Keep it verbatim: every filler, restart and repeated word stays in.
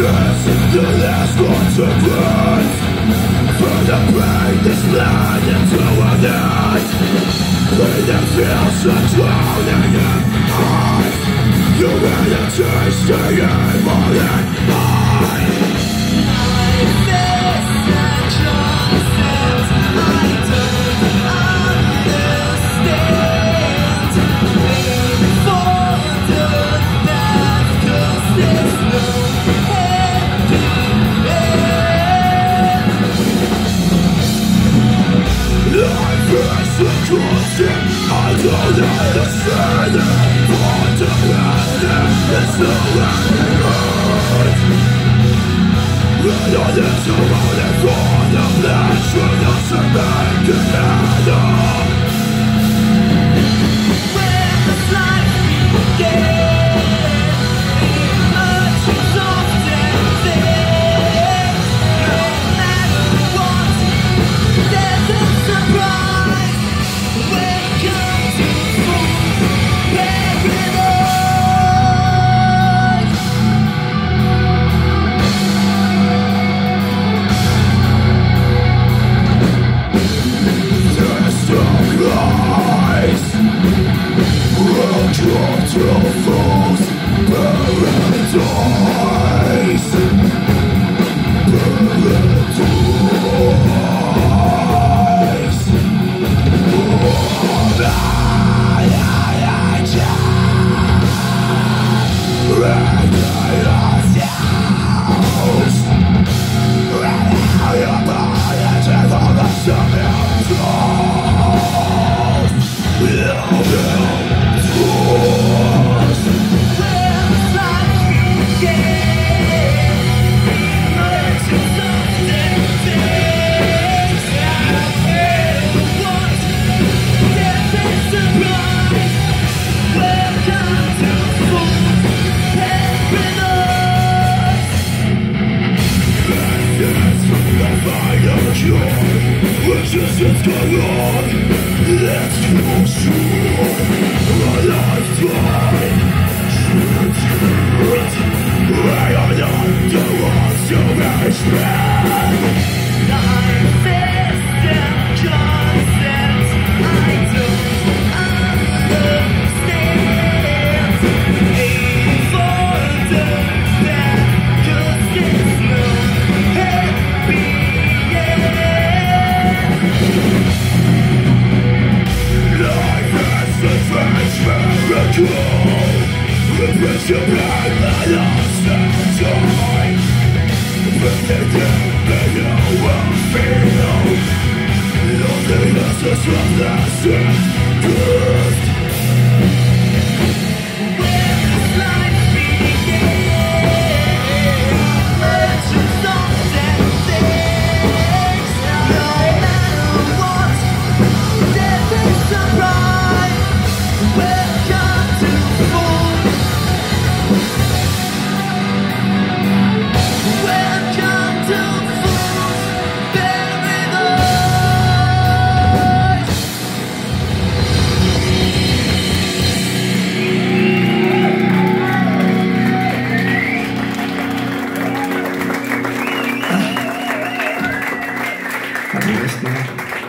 The last consequence for the pain that's bled into a night. Pain that feels so drowning in eyes. You really taste the evil in mine. Life is such nonsense. I don't understand. Waiting for the death, 'cause there's no constant, I don't understand it. Want to end it, it's so hard. When all this around and for the pleasure doesn't make it better. When this life begins, emotions often fade. No matter what, there's a surprise. Welcome to paradise. Test of lies, welcome to false paradise. Paradise. Resistance gone on, let's go sure. A lifetime, should it? I am not the one to respect. Life is still constant, I don't understand. Aim for the death, 'cause there's no happy end. Life is a strange miracle. Repress your pain and lost in time. But they can that you will feel. Loneliness is from the same gift. When this life begins, legends often things. No matter what, death is surprise. Welcome to fools. Welcome to fools paradise. Fantastico.